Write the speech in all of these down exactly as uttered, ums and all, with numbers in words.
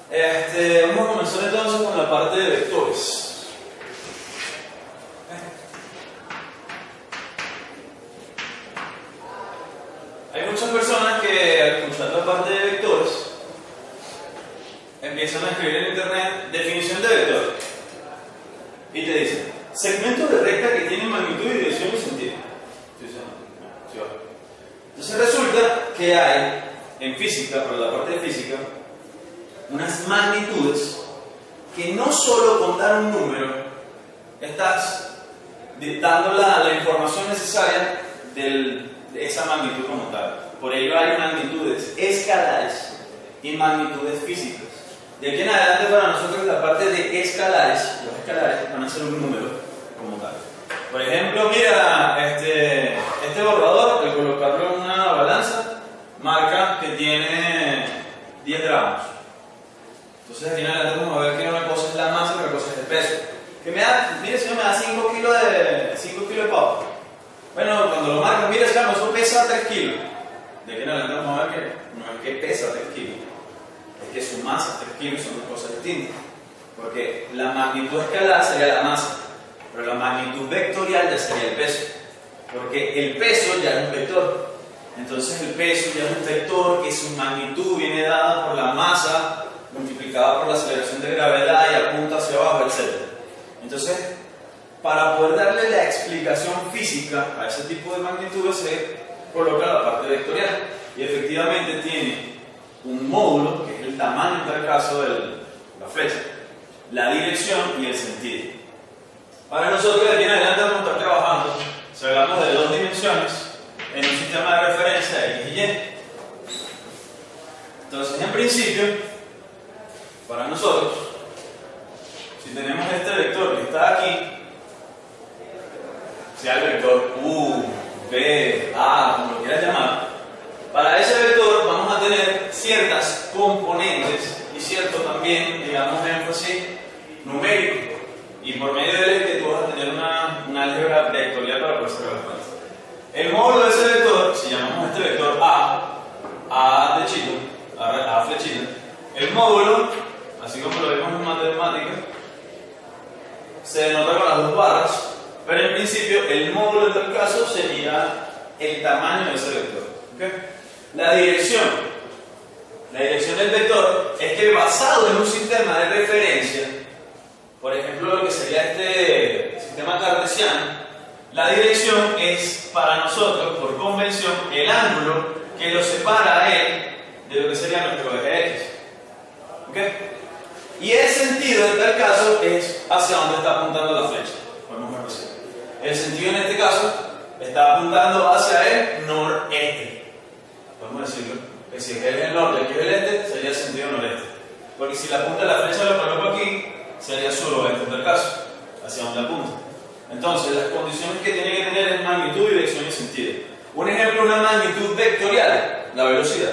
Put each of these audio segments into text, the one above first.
Este, vamos a comenzar entonces con la parte de vectores. Hay muchas personas que al escuchar la parte de vectores empiezan a escribir en internet definición de vector y te dicen segmentos de recta que tienen magnitud, dirección y sentido. Entonces resulta que hay en física, por la parte de física, unas magnitudes que no solo con dar un número estás dando la, la información necesaria del, de esa magnitud como tal. Por ello hay magnitudes escalares y magnitudes físicas. De aquí en adelante para nosotros la parte de escalares, los escalares van a ser un número como tal. Por ejemplo, mira, este, este borrador, al colocarlo en una balanza, marca que tiene diez gramos. Entonces aquí en adelante vamos a ver que una cosa es la masa y otra cosa es el peso. Que me da, mire señor, me da cinco kilos de, cinco kilos de papa. Bueno, cuando lo marcan, mire señor, eso pesa tres kilos. De aquí en adelante vamos a ver que no es que pesa tres kilos, es que su masa, tres kilos, son dos cosas distintas. Porque la magnitud escalar sería la masa, pero la magnitud vectorial ya sería el peso. Porque el peso ya es un vector. Entonces el peso ya es un vector que su magnitud viene dada por la masa multiplicada por la aceleración de gravedad y apunta hacia abajo, etcétera. Entonces, para poder darle la explicación física a ese tipo de magnitudes se coloca la parte vectorial y efectivamente tiene un módulo, que es el tamaño en tal caso de la flecha, la dirección y el sentido. Para nosotros de aquí en adelante vamos a estar trabajando, si hablamos de dos dimensiones, en un sistema de referencia X y Y. Entonces, en principio, para nosotros, si tenemos este vector que está aquí, sea el vector U, B, A, como lo quieras llamar, para ese vector vamos a tener ciertas componentes y cierto también, digamos, énfasis numérico. Y por medio de él que tú vas a tener una, una álgebra vectorial para poder sacar las cuentas. El módulo de ese vector, si llamamos este vector A, A flechita, A, A flechita, el módulo, así como lo vemos en matemáticas, se denota con las dos barras, pero en principio el módulo en tal caso sería el tamaño de ese vector. ¿Okay? La dirección. La dirección del vector es que basado en un sistema de referencia, por ejemplo lo que sería este sistema cartesiano, la dirección es para nosotros, por convención, el ángulo que lo separa a él de lo que sería nuestro eje X. ¿Okay? Y el sentido en tal caso es hacia dónde está apuntando la flecha. Podemos verlo así. El sentido en este caso está apuntando hacia el noreste. Podemos decirlo. Que si es el norte y aquí es el este, sería el sentido noreste. Porque si la punta de la flecha lo coloco aquí, sería suroeste en tal caso, hacia donde apunta. Entonces, las condiciones que tiene que tener es magnitud, dirección y sentido. Un ejemplo, una magnitud vectorial, la velocidad.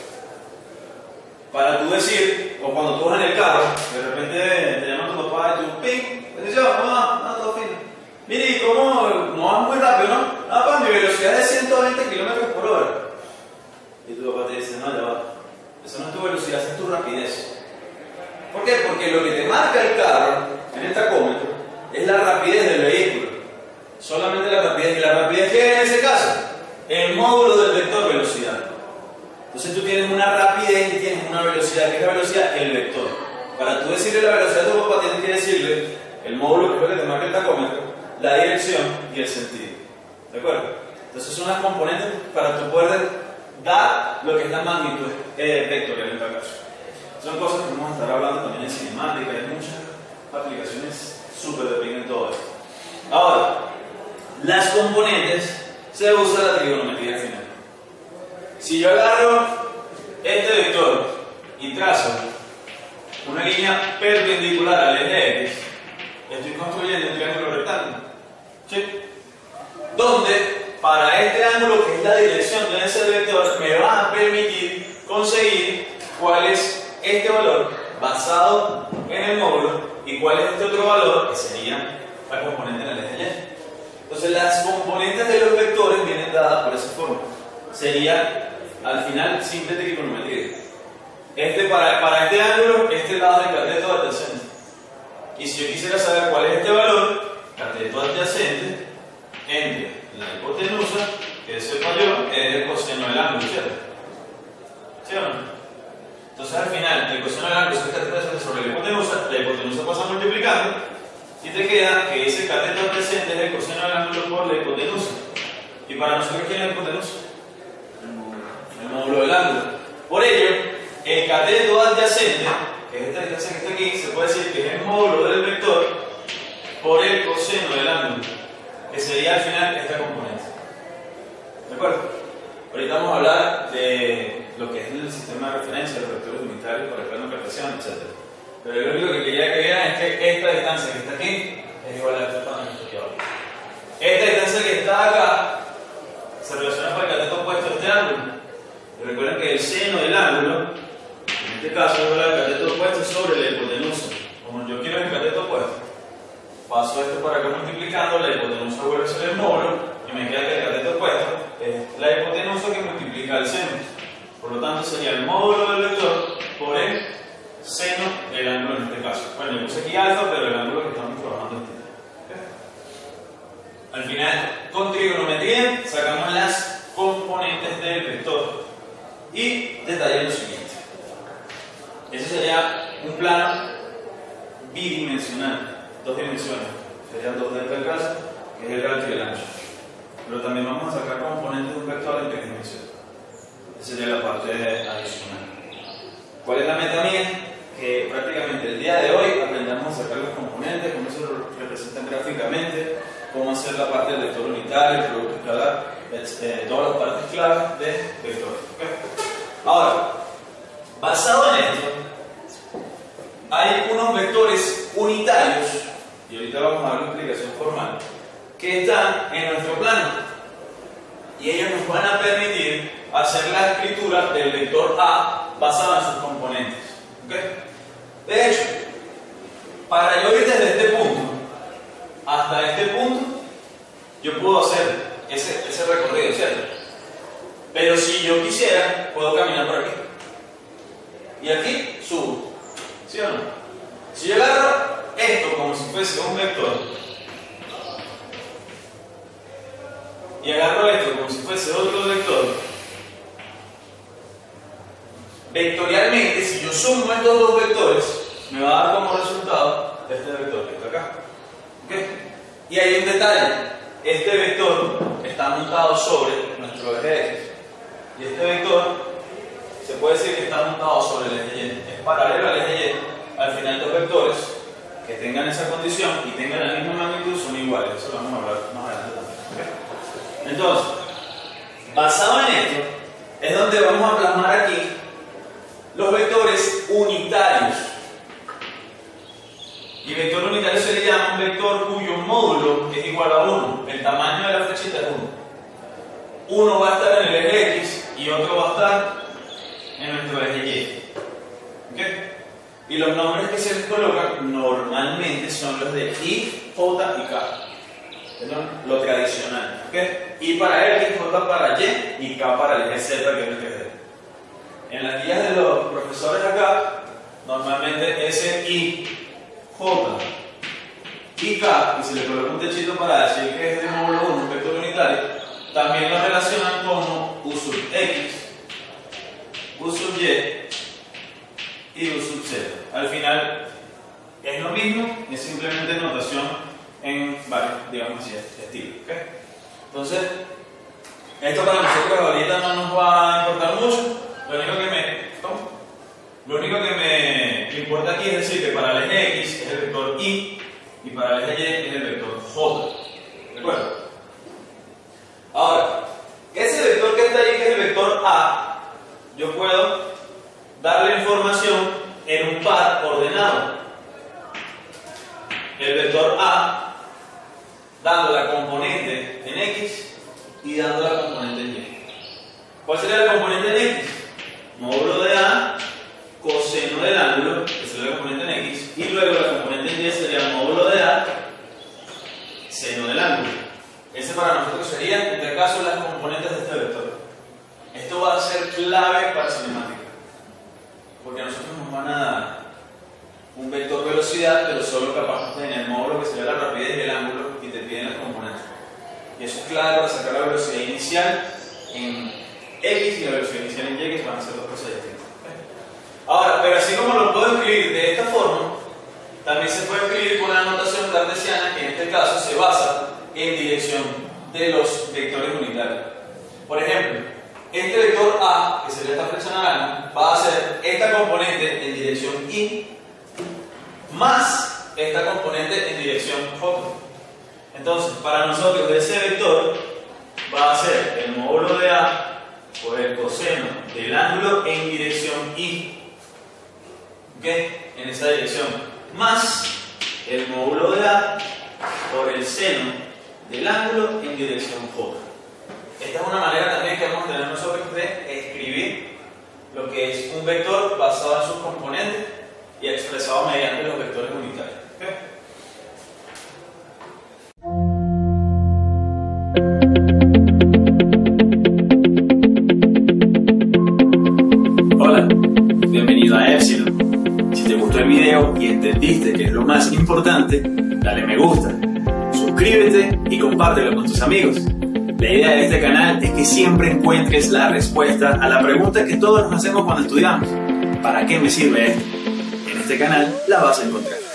Para tú decir, o cuando tú vas en el carro, de repente te llama tu papá y tú, ping, bendición, ¿cómo va? Ah, todo fino. Mire, ¿cómo? No vas muy rápido, ¿no? Ah, pues mi velocidad es de ciento veinte kilómetros por hora. Y tu papá te dice, no, ya va. Esa no es tu velocidad, esa es tu rapidez. ¿Por qué? Porque lo que te marca el carro en el tacómetro es la rapidez del vehículo. Solamente la rapidez. ¿Y la rapidez qué es en ese caso? El módulo del vector velocidad. Entonces tú tienes una rapidez y tienes una velocidad. ¿Qué es la velocidad? El vector. Para tú decirle la velocidad a tu papá tienes que decirle el módulo que es lo que te marca el tacómetro, la dirección y el sentido. ¿De acuerdo? Entonces son las componentes para tú poder dar lo que es la magnitud eh, vectorial en tal caso. Son cosas que vamos a estar hablando también en cinemática, hay muchas aplicaciones súper dependen de todo esto. Ahora, las componentes se usa la trigonometría final. Si yo agarro este vector y trazo una línea perpendicular al eje X, estoy construyendo un triángulo rectángulo. ¿Sí? Donde para este ángulo, que es la dirección de ese vector, me va a permitir conseguir cuál es este valor basado en el módulo y cuál es este otro valor que sería la componente en el eje Y. Entonces las componentes de los vectores vienen dadas por esa forma. Sería al final simple trigonometría. Este, para, para este ángulo, este lado del cateto adyacente. Y si yo quisiera saber cuál es este valor, cateto adyacente entre la hipotenusa, que sepa yo, es el coseno del ángulo, ¿cierto? ¿Sí o no? Entonces al final, el coseno del ángulo es el cateto adyacente sobre la hipotenusa, la hipotenusa pasa multiplicando, y te queda que ese cateto adyacente es el coseno del ángulo por la hipotenusa. Y para nosotros, ¿quién es la hipotenusa? El módulo del ángulo. Por ello, el cateto adyacente, que es esta distancia que está aquí, se puede decir que es el módulo del vector por el coseno del ángulo, que sería al final esta componente. ¿De acuerdo? Ahorita vamos a hablar de lo que es el sistema de referencia, los vectores unitarios para el plano de cartesiano, etcétera. Pero lo único que quería que vieran es que esta distancia que está aquí es igual a esta plano que está aquí abajo. Esta distancia que está acá se relaciona con el cateto opuesto a este ángulo. Y recuerden que el seno del ángulo, en este caso, es el cateto opuesto sobre la hipotenusa. Como yo quiero el cateto opuesto, paso esto para acá multiplicando, la hipotenusa vuelve a ser el módulo, y me queda que el cateto opuesto es la hipotenusa que multiplica el seno. Por lo tanto, sería el módulo del vector por el seno del ángulo en este caso. Bueno, yo puse aquí alfa, pero el ángulo que estamos trabajando es este. Al final, con trigonometría, sacamos las componentes del vector y detallé lo siguiente. Ese sería un plano bidimensional, dos dimensiones. Serían dos de este caso, que es el alto y el ancho. Pero también vamos a sacar componentes de un vector en tres dimensiones. Esa sería la parte adicional. ¿Cuál es la meta mía? Que prácticamente el día de hoy aprendamos a sacar los componentes, cómo se representan gráficamente, cómo hacer la parte del vector unitario, el producto escalar, eh, todas las partes claves de vector. ¿Okay? Ahora, basado en esto, hay unos vectores unitarios, y ahorita vamos a dar una explicación formal, que están en nuestro plano, y ellos nos van a permitir hacer la escritura del vector A basado en sus componentes. ¿Okay? De hecho, para yo ir desde este punto hasta este punto, yo puedo hacer ese, ese recorrido, ¿cierto? Pero si yo quisiera, puedo caminar por aquí. Y aquí subo. ¿Sí o no? Si yo agarro esto como si fuese un vector, y agarro esto como si fuese otro vector, vectorialmente, si yo sumo estos dos vectores, me va a dar como resultado este vector que está acá. ¿Okay? Y hay un detalle: este vector está montado sobre nuestro eje X, y este vector se puede decir que está montado sobre el eje Y. Es paralelo al eje Y. Al final, dos vectores que tengan esa condición y tengan la misma magnitud son iguales. Eso lo vamos a hablar más adelante también. ¿Okay? Entonces, basado en esto, es donde vamos a plasmar aquí los vectores unitarios. Y vector unitario se le llama un vector cuyo módulo es igual a uno. El tamaño de la flechita es uno. Uno va a estar en el eje X y otro va a estar en nuestro eje Y. ¿Okay? Y los nombres que se les colocan normalmente son los de I, J y K. Es lo, lo tradicional. ¿Okay? I para X, J para Y y K para el eje Z, que es el que es D. En las guías de los profesores acá, normalmente ese I, J y K, y se le coloca un techito para decir que es de módulo uno, un vector unitario, también lo relacionan como U sub X, U sub Y y U sub Z. Al final es lo mismo, es simplemente notación en varios, digamos así, estilos. ¿Okay? Entonces, esto para nosotros ahorita no nos va a importar mucho. Lo único que me, ¿cómo? Lo único que me importa aquí es decir que para el eje X es el vector I y para el eje Y es el vector J. ¿De acuerdo? Ahora, ese vector que está ahí, que es el vector A, yo puedo darle información en un par ordenado. El vector A dando la componente en X y dando la componente en Y. ¿Cuál sería la componente en X? Módulo de A, coseno del ángulo, que sería la componente en X, y luego la componente en Y sería el módulo de A, seno del ángulo. Ese para nosotros sería, en este caso, las componentes de este vector. Esto va a ser clave para cinemática. nos van a dar un vector velocidad, pero solo capaz de tener el módulo que sería la rapidez y el ángulo, y te piden los componentes. Y eso es clave para sacar la velocidad inicial en X y la velocidad inicial en Y, que van a ser dos cosas distintas. Ahora, pero así como lo puedo escribir de esta forma, también se puede escribir con una notación cartesiana que en este caso se basa en dirección de los vectores unitarios. Por ejemplo, este vector A, que sería esta flecha naranja, va a ser esta componente en dirección Y más esta componente en dirección J. Entonces, para nosotros ese vector va a ser el módulo de A por el coseno del ángulo en dirección Y, ¿ok? En esa dirección, más el módulo de A por el seno del ángulo en dirección J. Esta es una manera también que vamos a tener nosotros de escribir lo que es un vector basado en sus componentes y expresado mediante los vectores unitarios. ¿Okay? Hola, bienvenido a Epsilon. Si te gustó el video y entendiste que es lo más importante, dale me gusta, suscríbete y compártelo con tus amigos. La idea de este canal es que siempre encuentres la respuesta a la pregunta que todos nos hacemos cuando estudiamos: ¿para qué me sirve esto? En este canal la vas a encontrar.